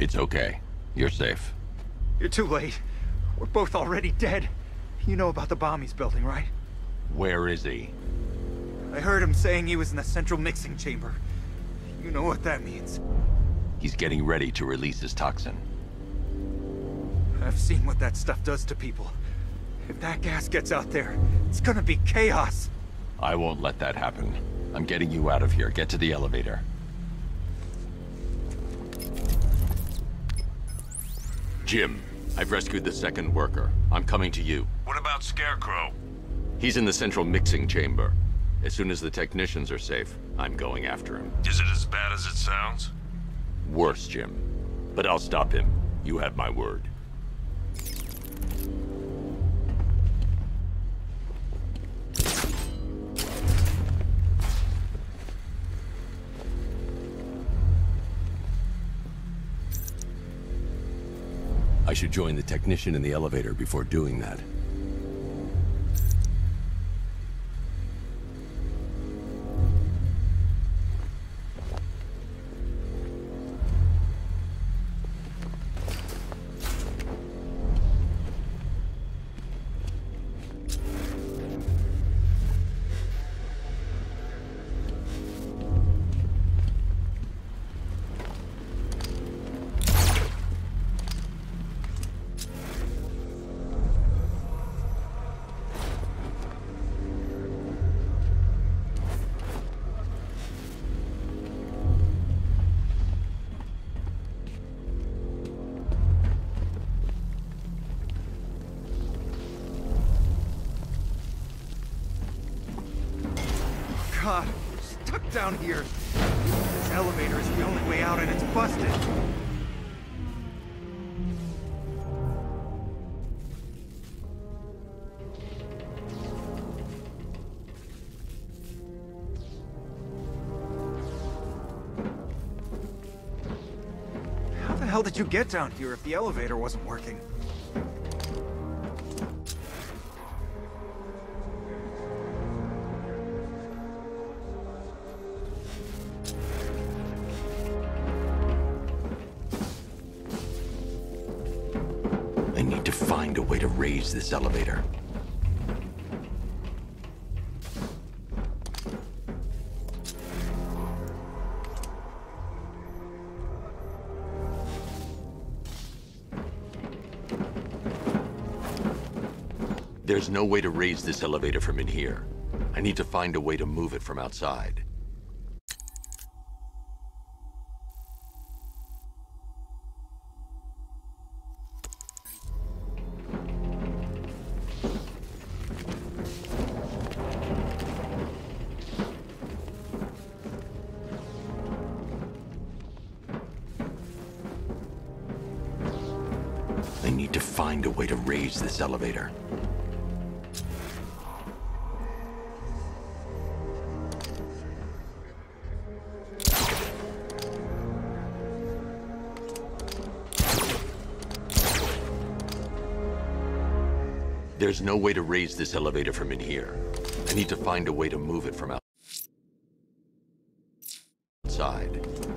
It's okay. You're safe. You're too late. We're both already dead. You know about the bomb he's building, right? Where is he? I heard him saying he was in the central mixing chamber. You know what that means. He's getting ready to release his toxin. I've seen what that stuff does to people. If that gas gets out there, it's gonna be chaos. I won't let that happen. I'm getting you out of here. Get to the elevator. Jim, I've rescued the second worker. I'm coming to you. What about Scarecrow? He's in the central mixing chamber. As soon as the technicians are safe, I'm going after him. Is it as bad as it sounds? Worse, Jim. But I'll stop him. You have my word. I should join the technician in the elevator before doing that. God, we're stuck down here. This elevator is the only way out and it's busted. How the hell did you get down here if the elevator wasn't working? I need to find a way to raise this elevator. There's no way to raise this elevator from in here. I need to find a way to move it from outside. I need to find a way to raise this elevator. There's no way to raise this elevator from in here. I need to find a way to move it from outside.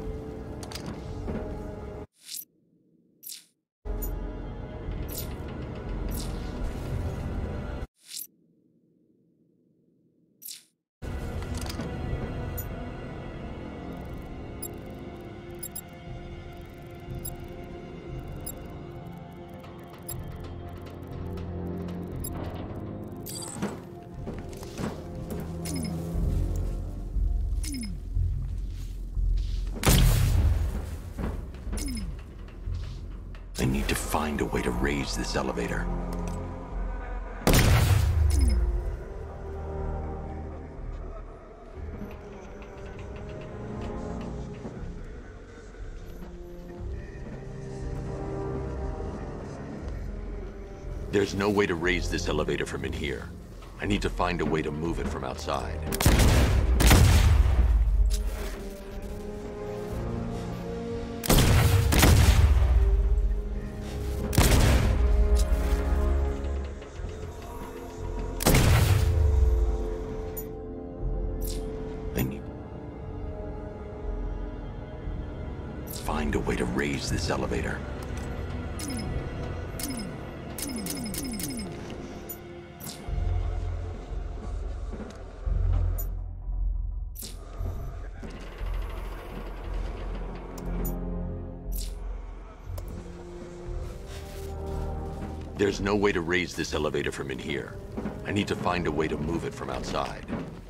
I need to find a way to raise this elevator. There's no way to raise this elevator from in here. I need to find a way to move it from outside. I need to find find a way to raise this elevator. There's no way to raise this elevator from in here. I need to find a way to move it from outside.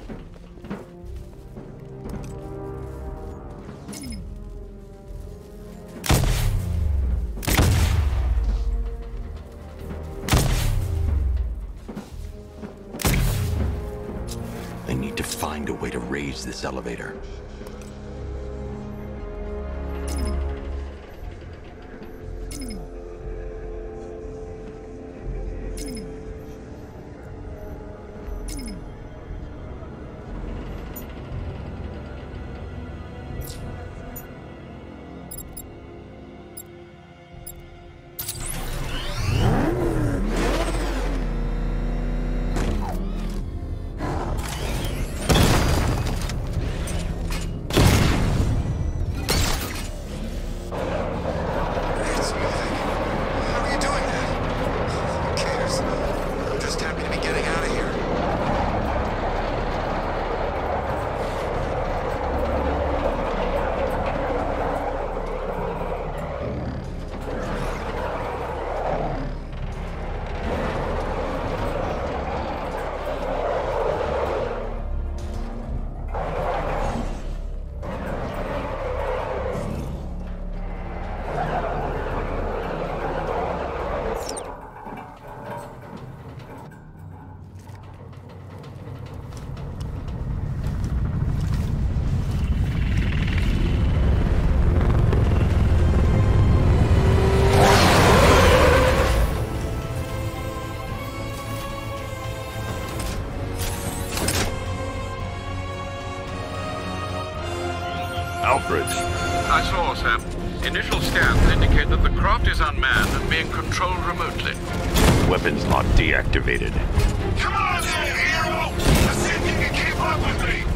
I need to find a way to raise this elevator. Alfred. I saw, sir. Initial scans indicate that the craft is unmanned and being controlled remotely. Weapons lock deactivated. Come on then, hero! Let's see if you can keep up with me!